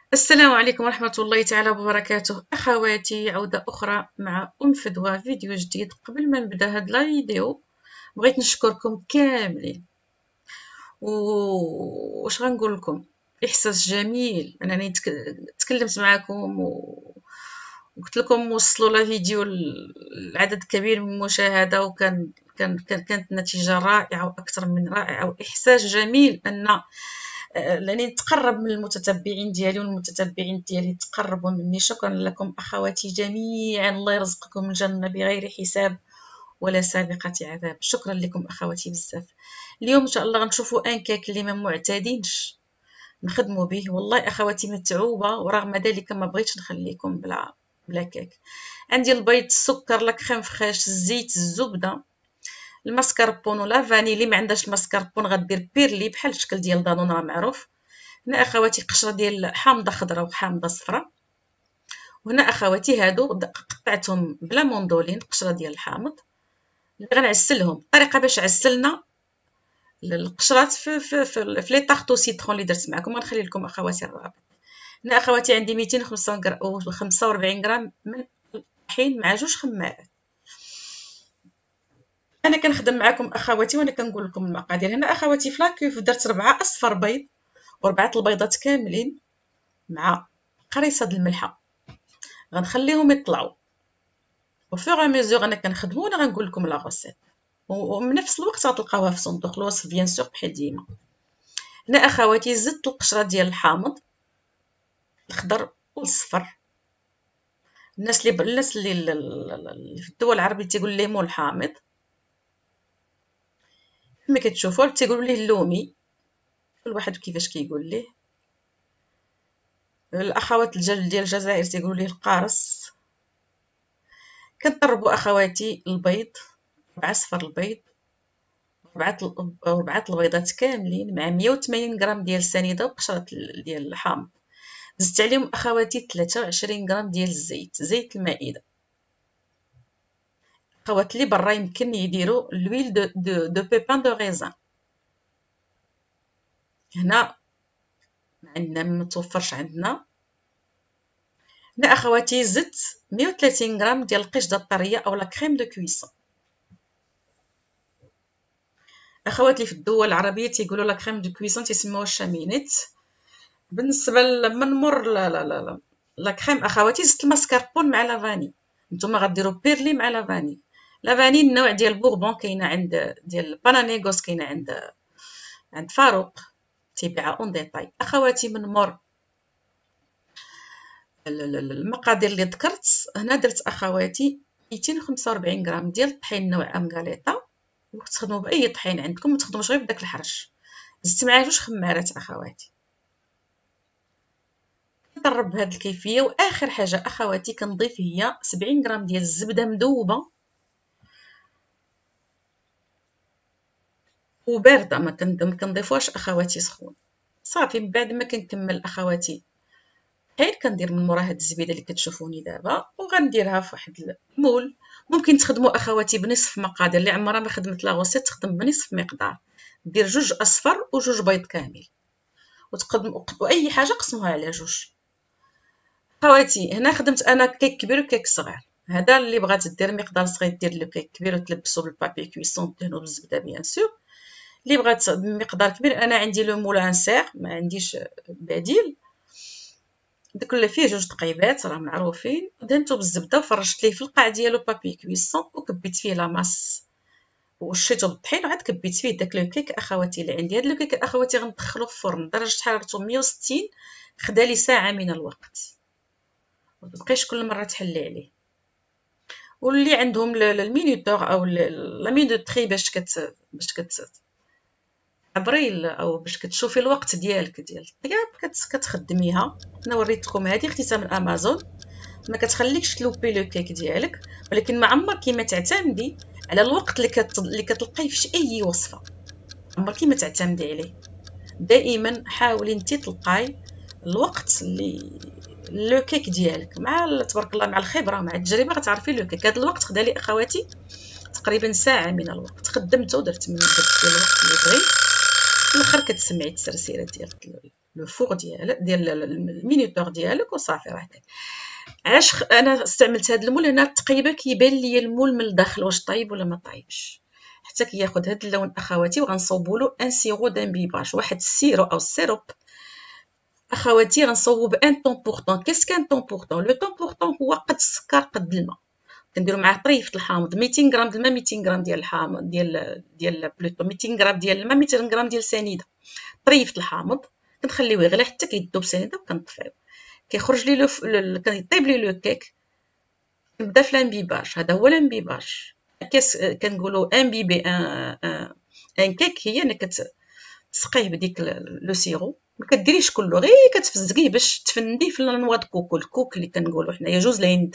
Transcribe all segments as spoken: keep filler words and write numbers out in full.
السلام عليكم ورحمة الله تعالى وبركاته. أخواتي، عودة أخرى مع أم فدوى، فيديو جديد. قبل ما نبدا هاد لا فيديو بغيت نشكركم كاملين، و- واش غنقول لكم، إحساس جميل أنني تك- تكلمت معكم و... وقلت لكم وصلوا لا فيديو لعدد كبير من المشاهدة، وكان كان كان- كانت النتيجة رائعة وأكثر من رائعة، وإحساس جميل أن آه، لاني نتقرب من المتتبعين ديالي، والمتتبعين ديالي تقربوا مني. شكرا لكم اخواتي جميعا، الله يرزقكم الجنه بغير حساب ولا سابقه عذاب. شكرا لكم اخواتي بزاف. اليوم ان شاء الله غنشوفوا ان كيك اللي ما معتادينش نخدموا به. والله اخواتي متعوبه، ورغم ذلك ما بغيتش نخليكم بلا بلا كيك. عندي البيض، السكر، لا كريم فريش، الزيت، الزبده، الماسكربون ولا فانيلي. ما عندهاش الماسكربون غدير بيرلي بحال الشكل ديال دانون، راه معروف. هنا اخواتي قشره ديال حامضه خضراء وحامضه صفراء. وهنا اخواتي هادو قطعتهم بلا موندولين، قشره ديال الحامض اللي غنعسلهم. الطريقه باش عسلنا القشرات في في في, في لي طارطو سيترون اللي درت معكم، غنخلي لكم اخواتي الرابط. هنا اخواتي عندي ميتين وخمسة وأربعين غرام من الطحين مع جوج خمارات. انا كنخدم معكم اخواتي وانا كنقول لكم المقادير. هنا اخواتي في لاكيف درت ربعة اصفر بيض، وربعه البيضات كاملين مع قريصه د الملحه. غنخليهم يطلعوا، وفور ميزور انا كنخدمو وانا غنقول لكم لا غوسيت، ومن نفس الوقت غتلقاوها في صندوق الوصف بيان سور بحال ديما. هنا اخواتي زدت القشره ديال الحامض الخضر والصفر. الناس اللي الناس اللي اللي في الدول العربيه تيقول ليمون الحامض، كما كتشوفوا تيقولوا ليه اللومي، كل واحد كيفاش كيقول ليه. الاخوات الجل ديال الجزائر تيقولوا ليه القارص. كنطربوا اخواتي البيض، ربعة صفر البيض، ربعة ربعة البيضات كاملين مع مية وثمانين غرام ديال السنيده وقشره ديال الحامض. زدت عليهم اخواتي ثلاثة وعشرين غرام ديال الزيت، زيت المائده. اخوات اللي برا يمكن يديروا لويل دو دو, دو بيبان دو ريزان، هنا عندنا ما متوفرش عندنا. هنا اخواتي زدت مية وثلاثين غرام ديال القشده الطريه او لا كريم دو كويسون. اخواتي في الدول العربيه تيقولوا لا كريم دو كويسون تيسموها الشامينيت. بالنسبه لما نمر لا لا لا لا, لا كريم اخواتي زدت الماسكربون مع لافاني. نتوما غديروا بيرلي مع لافاني. لافاني النوع ديال بوربون كاينه عند ديال بانانيغوس، كاينه عند عند فاروق تيبيعها اون ديتاي. اخواتي من مور المقادير اللي ذكرت هنا درت اخواتي ميتين وخمسة وأربعين غرام ديال الطحين نوع امغاليطا، وتخدموا باي طحين عندكم، ما تخدموش غير بداك الحرش. زدت معاه جوج خمارات اخواتي. كنطرب بهذه الكيفيه. واخر حاجه اخواتي كنضيف هي سبعين غرام ديال الزبده مذوبه وبارده، ما كنضيفوهاش اخواتي سخون. صافي من بعد ما كنكمل اخواتي غير كندير من مورا هاد الزبيده اللي كتشوفوني دابا، وغنديرها في واحد المول. ممكن تخدموا اخواتي بنصف مقادير، اللي عمرها ما خدمت لا غوسيت تخدم بنصف مقدار، دير جوج اصفر وجوج بيض كامل، وتقدم واي حاجه قسموها على جوج. خواتي هنا خدمت انا كيك كبير وكيك صغير. هذا اللي بغات دير مقدار صغير دير لو كيك كبير وتلبسو بالبابي كويسون دهنو بالزبده بيان سور. اللي بغات بمقدار كبير انا عندي لو مولان سير، ما عنديش بديل. داك اللي فيه جوج تقيبات راه معروفين، دهنتو بالزبده وفرشت ليه في القاع ديالو بابي كويسون، وكبيت فيه لا ماس وشيتو بالطحين، وعاد كبيت فيه داك لو كيك اخواتي اللي عندي. هاد لو كيك اخواتي غندخلو في الفرن درجه حرارته مية وستين، خدا لي ساعه من الوقت، متبقيش كل مره تحلي عليه. واللي عندهم المينوتور او لا مينوتري باش كت باش كت عبري او باش كتشوفي الوقت ديالك ديال الطياب كتخدميها. انا وريتكم هذه خديتها من امازون، ما كتخليكش تلوبي لو كيك ديالك، ولكن ما عمرك ما تعتمدي على الوقت اللي كت... اللي كتلقاي في اي وصفه، عمرك ما تعتمدي عليه. دائما حاولي انت تلقاي الوقت اللي لو كيك ديالك، مع تبارك الله مع الخبره مع التجربه غتعرفي لو كيك. هذا الوقت خدا لي اخواتي تقريبا ساعه من الوقت، خدمته درت من درت الوقت اللي بغيت. في الاخر كتسمعي التسرسيره ديال لو فور ديالك ديال المينيتور ديالك وصافي راه كاين. علاش خ... انا استعملت هذا المول هنا تقريبا كيبان لي المول من الداخل واش طايب ولا ما طايبش، حتى كياخذ هذا اللون اخواتي. وغنصوبوا له ان سيرو دامبيباج، واحد السيرو او السيروب اخواتي غنصوبوا بان طون بورطون. كيس كان طون بورطون؟ لو طون بورطون هو قد السكر قد الماء، كنديروا معاه طريفه الحامض ميتين غرام ديال الماء، ميتين غرام ديال الحامض ديال ديال بلوتو ميتين غرام ديال الماء، ميتين غرام ديال سنيده طريفه الحامض. كنخليوه يغلي حتى كيذوب سنيده وكنطفيو، كيخرج لي لو كيطيب لي لو كيك. نبدا في الانبيباج، هذا هو الانبيباج. كاس كنقولوا انبيبي ان ان كيك هي انك كتسقيه بديك لو سيرو، ما كديريش كله، غير كتفزقيه باش تفنديه في النواد كوكو، الكوك اللي كنقولوا حنايا جوز الهند.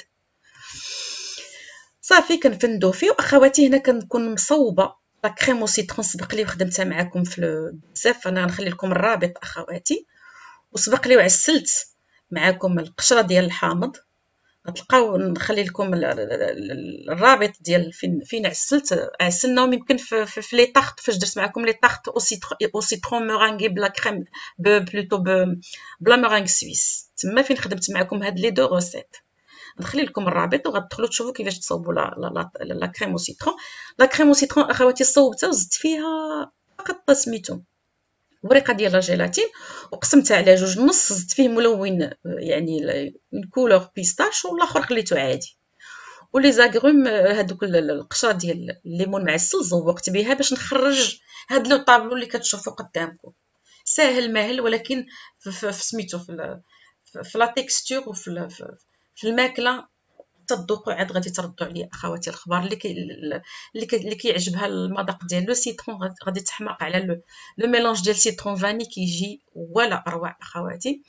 صافي كنفندو فيه. واخواتي هنا كنكون مصوبه لا كريم او سيترون، سبق لي وخدمتها معكم في بزاف، انا غنخلي لكم الرابط اخواتي. وسبق لي وعسلت معكم القشره ديال الحامض، غتلقاو نخلي لكم الرابط ديال فين فين عسلت عسلناهم يمكن في في, في لي طاخط، فاش درت معكم لي طاخط او سيترون او سيترون مورانغي بلا كريم بلوتو بلا مورانغ سويس، تما فين خدمت معكم هاد لي دو روسيت. نخلي لكم الرابط وغتدخلوا تشوفوا كيفاش تصوبوا لا لا لا, لا كريم او سيترون. لا كريم او سيترون اخواتي صوبتها وزدت فيها فقط سميتو ورقه ديال لا جيلاتين، وقسمتها على جوج نص، زدت فيه ملون يعني اون كولور بيستاش والاخر خليته عادي. ولي زاغروم هذوك القشره ديال الليمون معسل زوقت بها باش نخرج هاد لو طابلو اللي كتشوفوا قدامكم. ساهل ماهل، ولكن في سميتو في في لا تيكستور وفي في الماكله تذوقوا عاد غادي تردوا عليا اخواتي. الخبار اللي كي اللي كي اللي كيعجبها المذاق ديال لو سيترون غادي تحماق على لو لو ميلونج ديال سيترون فاني كيجي ولا اروع اخواتي.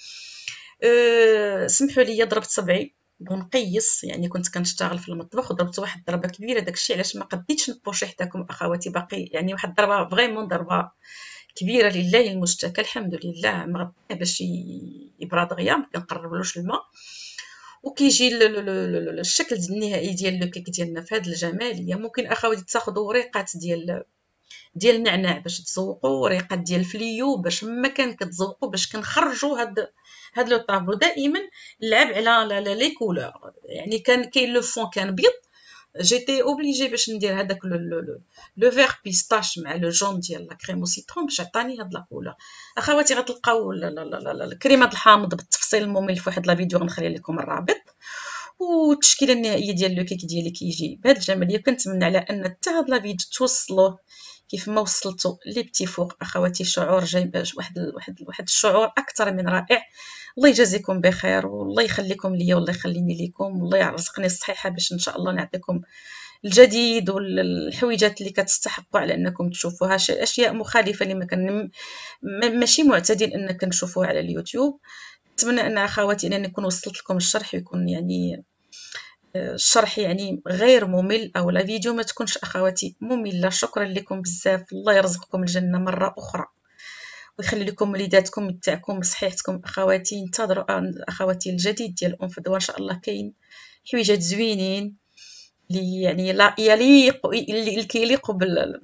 أه سمحوا لي ضربت صبعي ونقيس، يعني كنت كنشتغل في المطبخ وضربت واحد الضربه كبيره، داكشي علاش ما قديتش نبوشي حداكم اخواتي، باقي يعني واحد الضربه فريمون ضربه كبيره لله المشتكى. الحمد لله مغطيه باش يبرد دغيا، ما كنقربلوش الماء، وكيجي الشكل النهائي ديال لو كيك ديالنا في هذا الجماليه. ممكن اخواتي تاخذوا وريقات ديال ديال النعناع باش تزوقوا، وريقات ديال الفليو باش ما كان كتزوقوا، باش كنخرجوا هاد هاد لو طابلو. دائما نلعب على لي كولور، يعني كان كاين لو فون كان بيض، جيتي اوبليجي باش ندير هذاك لو لو فيغ بيستاش مع لو جون ديال لا كريم او سيترون باش عطاني هاد لا كولور. اخواتي غتلقاو الكريمه بالحامض بالتفصيل الممل في واحد لا فيديو غنخلي لكم الرابط. والتشكيله النهائيه ديال لو كيك ديالي كيجي بهذا الجماليه. كنتمنى على ان حتى هاد لا فيديو توصلوه كيف ما وصلتوا لي بتي فوق اخواتي. شعور جاي واحد واحد واحد الشعور اكثر من رائع. الله يجازيكم بخير، والله يخليكم ليا والله يخليني لكم، والله يرزقني الصحيحه باش ان شاء الله نعطيكم الجديد والحويجات اللي كتستحقوا على انكم تشوفوها، اشياء مخالفه لما كان ماشي معتدل انك نشوفوها على اليوتيوب. نتمنى ان اخواتي انني نكون وصلت لكم الشرح، ويكون يعني الشرح يعني غير ممل، او لا فيديو ما تكونش اخواتي ممله. شكرا لكم بزاف، الله يرزقكم الجنه مره اخرى، ويخلي لكم وليداتكم يتعكم بصحيحتكم اخواتي. انتظروا اخواتي الجديد ديال ام فدوى ان شاء الله، كاين حويجات زوينين اللي يعني لا يليق اللي كيليق بال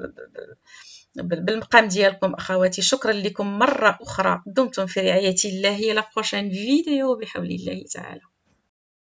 بالمقام ديالكم اخواتي. شكرا لكم مره اخرى، دمتم في رعايه الله. الى لا بروشين فيديو بحول الله تعالى.